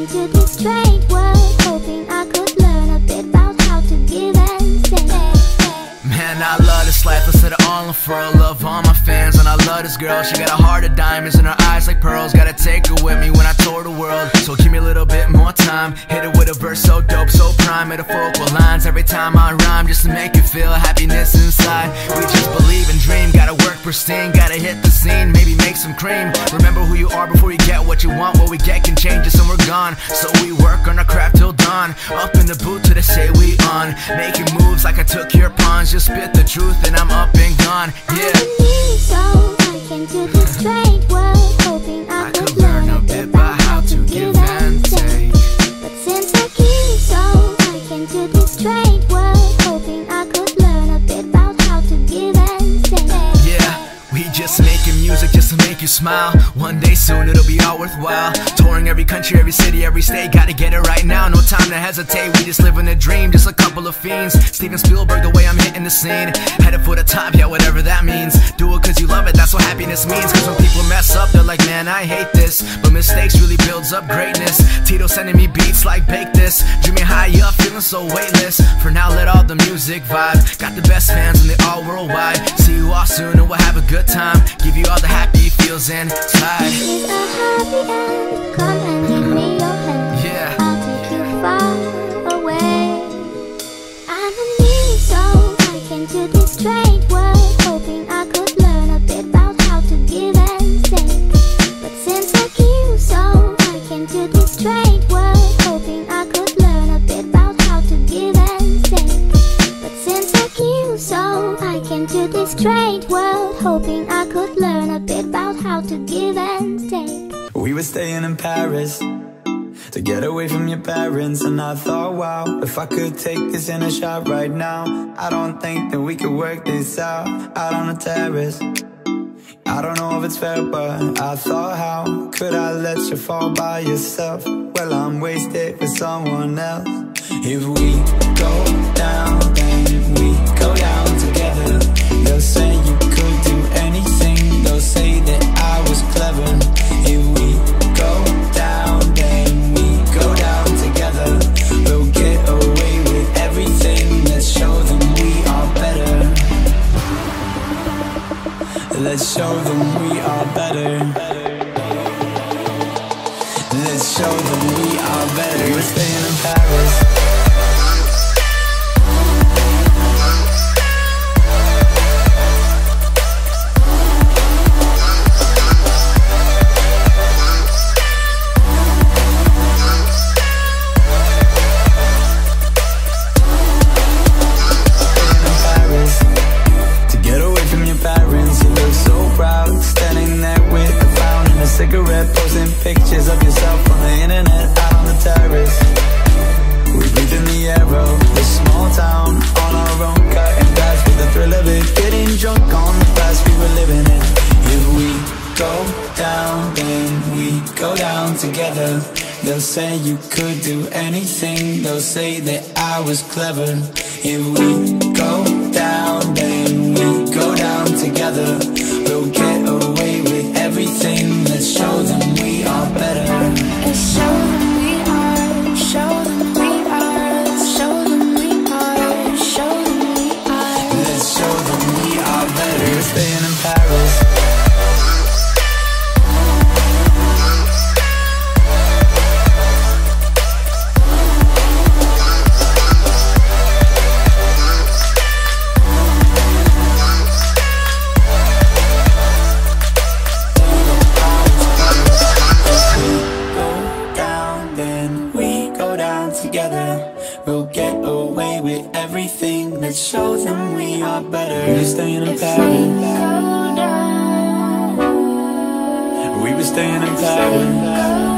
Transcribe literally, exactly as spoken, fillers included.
came to this strange world, hoping I could learn a bit about how to give and take. Man, I love this life, I set it all on furl. Love all my fans, and I love this girl. She got a heart of diamonds and her eyes like pearls. Gotta take her with me when I tour the world. So give me a little bit more time. Hit it with a verse so dope, so prime. Metaphorical lines every time I rhyme, just to make you feel happiness inside. We just believe and dream, gotta work pristine. Gotta hit the scene, maybe make some cream. Remember who you are before you get what you want. What we get can change us and we're gone. So we work on our craft till dawn. Up in the booth till they say we on. Making moves like I took your pawns. Just spit the truth and I'm up and gone, yeah. So I came to this strange world, hoping I, I could learn a bit about how to give and take. But since I came, so I came to this strange world, hoping I could learn a bit about how to give and take. Yeah, we just making music just to make you smile. One day soon it'll be all worthwhile. Touring every country, every city, every state. Gotta get it right now, no time to hesitate. We just living a dream, just a couple of fiends. Steven Spielberg, the way I'm hitting the scene. Headed for the top, yeah, whatever that means. Do it cause you love it, that's what happiness means. Cause when people mess up, they're like, man, I hate this. But mistakes really builds up greatness. Tito sending me beats like bake this. Dreaming high up, feeling so weightless. For now, let all the music vibe. Got the best fans and they all worldwide. See you all soon and we'll have a good time. Give you all the happy feels inside. It's a happy end, come and give me your hand. Yeah, I'll take you far away. I'm a new soul, I came to this strange world, hoping I could learn a bit about how to give and take. But since I came, so I came to this strange world, hoping I could learn a bit about how to give and take. But since I came, so I came to this strange world, hoping I could learn a bit about how to give and take. We were staying in Paris to get away from your parents, and I thought, wow, if I could take this in a shot right now, I don't think that we could work this out, out on the terrace. I don't know if it's fair, but I thought, how could I let you fall by yourself? Well, I'm wasted with someone else. If we go down, then we go down together. They'll say you could do anything, they'll say that I was clever. If we go down, then we go down together. We'll get away with everything, let's show them we are better. Let's show them we are better. Let's show them we are better. We're staying in Paris. Cigarette, posting pictures of yourself on the internet, out on the terrace. We breathe in the air of this small town, on our own, cutting glass with the thrill of it, getting drunk on the past we were living in. If we go down, then we go down together. They'll say you could do anything, they'll say that I was clever. If we go down, then we go down together. We'll get away with everything, let's show them we are better. Let's show them we are, show them we are, show them we are, show them we are. Let's show them we are better. We're staying in Paris. We'll get away with everything, let's show them we are better. We were staying in Paris. We were staying in Paris.